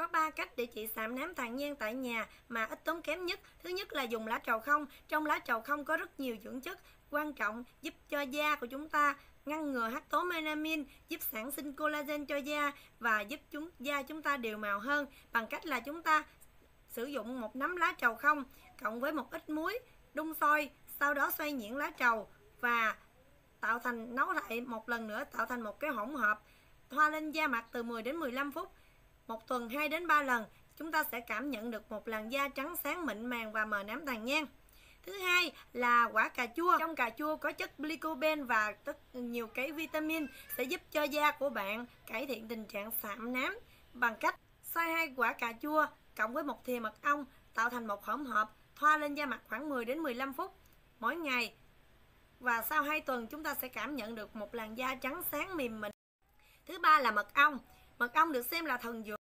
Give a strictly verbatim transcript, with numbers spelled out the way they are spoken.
Có ba cách để trị sạm nám tàn nhang tại nhà mà ít tốn kém nhất. Thứ nhất là dùng lá trầu không. Trong lá trầu không có rất nhiều dưỡng chất quan trọng giúp cho da của chúng ta ngăn ngừa hắc tố melanin, giúp sản sinh collagen cho da và giúp chúng da chúng ta đều màu hơn, bằng cách là chúng ta sử dụng một nắm lá trầu không cộng với một ít muối, đun sôi, sau đó xoay nhuyễn lá trầu và tạo thành nấu lại một lần nữa, tạo thành một cái hỗn hợp, thoa lên da mặt từ mười đến mười lăm phút, một tuần hai đến ba lần, chúng ta sẽ cảm nhận được một làn da trắng sáng mịn màng và mờ nám tàn nhang. Thứ hai là quả cà chua. Trong cà chua có chất lycopene và rất nhiều cái vitamin sẽ giúp cho da của bạn cải thiện tình trạng sạm nám bằng cách xay hai quả cà chua cộng với một thìa mật ong tạo thành một hỗn hợp, thoa lên da mặt khoảng mười đến mười lăm phút mỗi ngày. Và sau hai tuần chúng ta sẽ cảm nhận được một làn da trắng sáng mềm mịn. Thứ ba là mật ong. Mật ong được xem là thần dược